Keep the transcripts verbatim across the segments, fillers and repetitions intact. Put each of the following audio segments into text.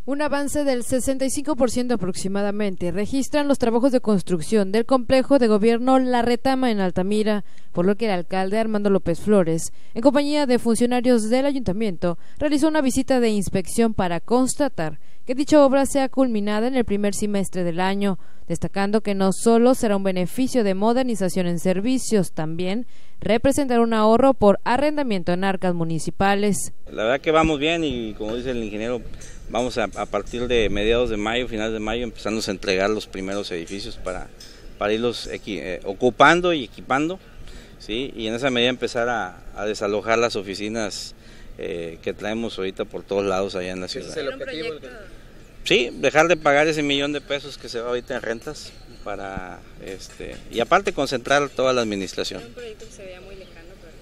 Un avance del sesenta y cinco por ciento aproximadamente registran los trabajos de construcción del complejo de gobierno La Retama en Altamira, por lo que el alcalde Armando López Flores, en compañía de funcionarios del ayuntamiento, realizó una visita de inspección para constatar que dicha obra sea culminada en el primer semestre del año, destacando que no solo será un beneficio de modernización en servicios, también representará un ahorro por arrendamiento en arcas municipales. La verdad que vamos bien y como dice el ingeniero, vamos a, a partir de mediados de mayo, finales de mayo, empezando a entregar los primeros edificios para, para irlos equi, eh, ocupando y equipando, ¿sí? Y en esa medida empezar a, a desalojar las oficinas eh, que traemos ahorita por todos lados allá en la ciudad. ¿Ese es el objetivo? Sí, dejar de pagar ese millón de pesos que se va ahorita en rentas para este y aparte concentrar toda la administración. ¿Un proyecto que se veía muy lejano? Pero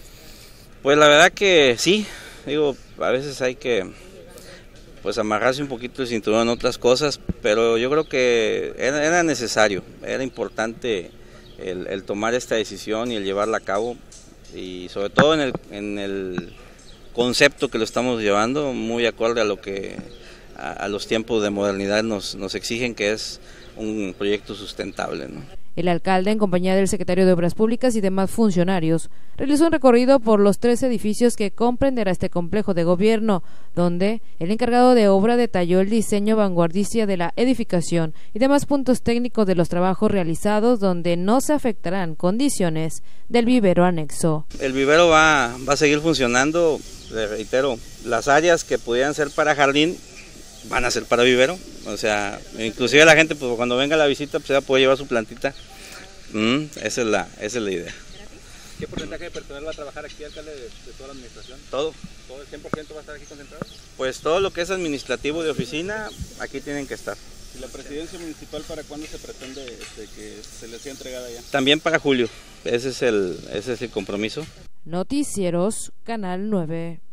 pues la verdad que sí, digo, a veces hay que pues amarrarse un poquito el cinturón en otras cosas, pero yo creo que era, era necesario, era importante el, el tomar esta decisión y el llevarla a cabo, y sobre todo en el, en el concepto que lo estamos llevando, muy acorde a lo que a, a los tiempos de modernidad nos, nos exigen, que es un proyecto sustentable, ¿no? El alcalde, en compañía del secretario de Obras Públicas y demás funcionarios, realizó un recorrido por los tres edificios que comprenderá este complejo de gobierno, donde el encargado de obra detalló el diseño vanguardista de la edificación y demás puntos técnicos de los trabajos realizados, donde no se afectarán condiciones del vivero anexo. El vivero va, va a seguir funcionando, le reitero, las áreas que pudieran ser para jardín van a ser para vivero, o sea, inclusive la gente pues cuando venga a la visita pues ya puede llevar su plantita, mm, esa es la, esa es la idea. ¿Qué porcentaje de personal va a trabajar aquí, alcalde, de, de toda la administración? Todo. ¿Todo el cien por ciento va a estar aquí concentrado? Pues todo lo que es administrativo de oficina, aquí tienen que estar. ¿Y la presidencia municipal para cuándo se pretende este, que se les sea entregada ya? También para julio, ese es el, ese es el compromiso. Noticieros, Canal nueve.